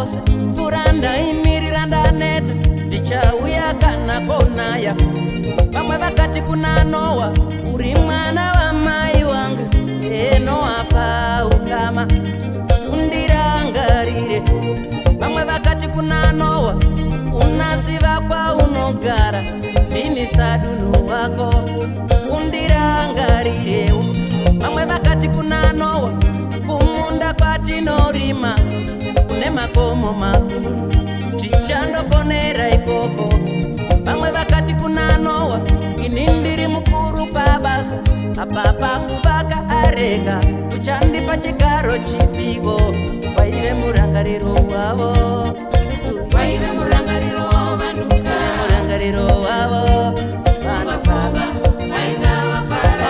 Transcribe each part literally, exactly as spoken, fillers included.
zvose mvura ndaimirira ndaneta ndichauya kana konaya. Vamwe vakati kuna Noa uri mwana wamai wangu, e Noa paukama undirangarire. Vamwe vakati kuna Noa unaziva kwaunogara, ndini sadunu wako undirangarire. Vamwe vakati kuna Noa kumunda kwatinorima kune makomo makuru tichandoponera ikoko. Vamwe vakati kuna Noa ini ndiri mukuru pabasa apa pakuvaka areka uchandipa chigaro chipiko. Waive murangariro wavo, waive murangariro vanhuka, murangariro wavo vanofamba kaita vapara.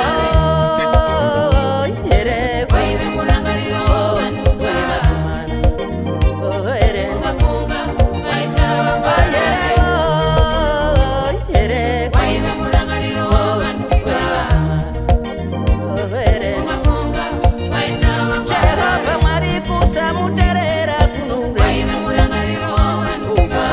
Oh, here waive murangariro vanhuka, oh, here ungafunga kaita vapara. oh, here waive murangariro vanhuka, oh, here ungafunga kaita vapara. Jehova Mwari kusamuterera kunure waive murangariro vanhuka,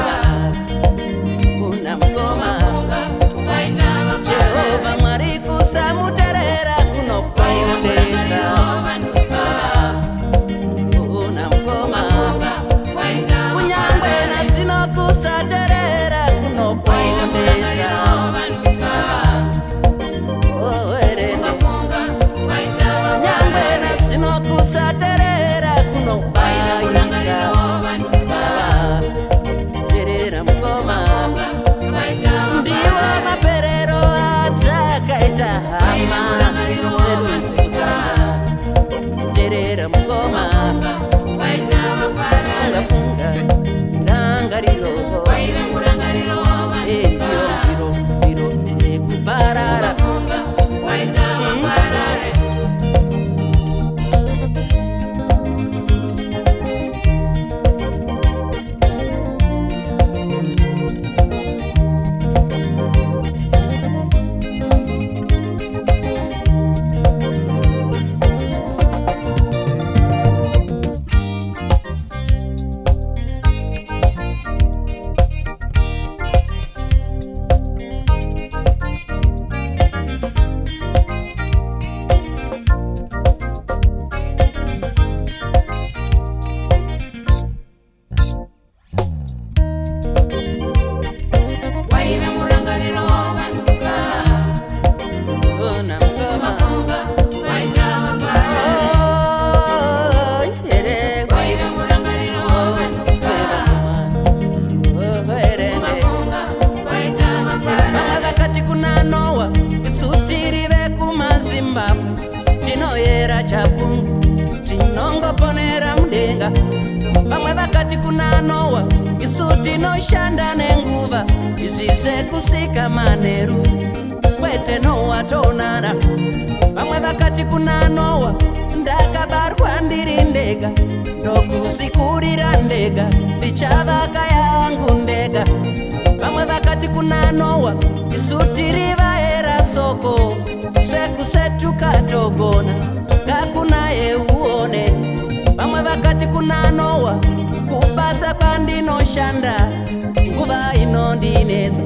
kuna mkoma. ungafunga kaita vapara. Jehova Mwari kusamuterera waive murangariro kunopondesa vanhuka, kuna mkoma. ungafunga kaita Kunyangwe vapara. nasino kusaterera waive murangariro kunopondesa vanhuka, oh, here ungafunga kaita Nyangwe vapara. nasino kusaterera waive murangariro kunopondesa vanhuka, terera mkoma. kaita Ndiwo vapara. maperero adzakaita waive hama murangariro vanhuka, terera mkoma. kaita vapara. Funga rangariro waive murangariro vanhuka, biro biro ekuparara. ungafunga kaita vapara. waive murangariro vanhuka, Kuna mkoma. ungafunga kaita vapara. Oh, here waive murangariro vanhuka, oh, here ungafunga kaita vapara. Vamwe vakati kuna Noa isu tiri vekumaZimbabwe tinoyera chapungu tinongoponera mudenga. Vamwe vakati kuna Noa isu tinoshanda nenguva izvi zvekusika manheru kwete Noa tonara. Vamwe vakati kuna Noa ndakabarwa ndiri ndega ndokuzikurira ndega ndichavaka yangu ndega. Vamwe vakati kuna Noa isu tiri vaera soko zvekusetuka togona kakunaye uone. Vamwe vakati kuna Noa kubasa kwandinoshanda nguva inondinetsa.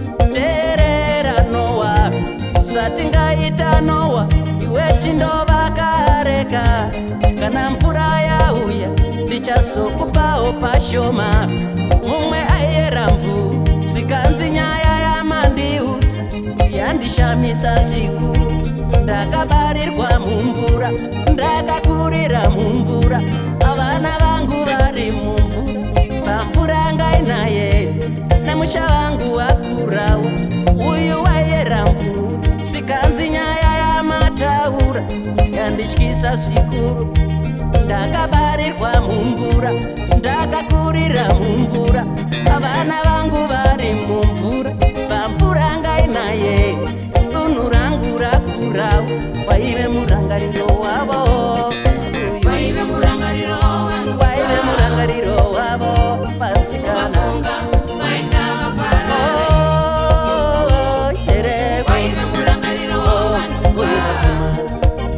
Terera Noa zvatingaita Noa iwe chindovaka reka, kana mvura yauya ndichazokupawo pashoma. Mumwe ayera mvuu zikanzi nyaya yamandiudza yandishamisa zvikuru. Ndakabarirwa mumvura ndakakurira mumvura, avana vangu vari mumvura pamvura ngainaye namusha vangu wakurawo uyu wayera mvura. Zikanzi nyaya yamataura yandityisa zvikuru. Ndakabarirwa mumvura ndakakurira mumvura, avana vangu vari mumvura pamvura ngainaye dunhu rangu rakurawo. Waive murangariro wavo, waive murangariro vanhuka, waive murangariro wavo pasikana. ungafunga kaita vapara. Oh, here waive murangariro vanhuka,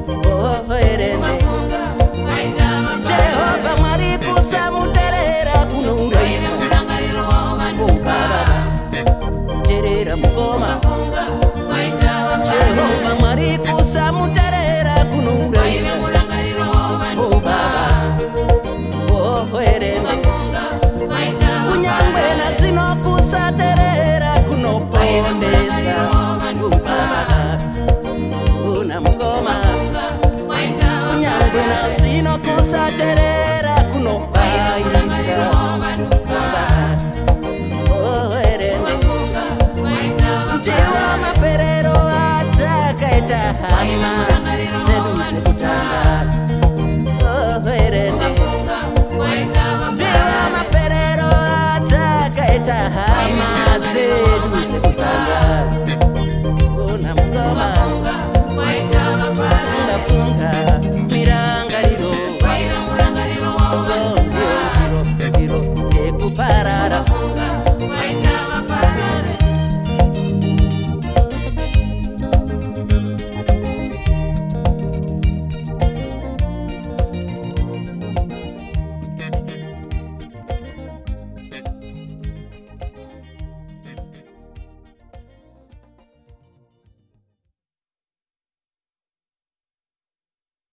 oh, here ungafunga kaita vapara. Jehova Mwari kusamuterera unokondesa ubaba una mukoma kunyangwe nasino kusaterera kunobaisa oerende ndiwa maperero adzakaita hama dzedu dzekutanga oerende ndiwa maperero adzakaita hama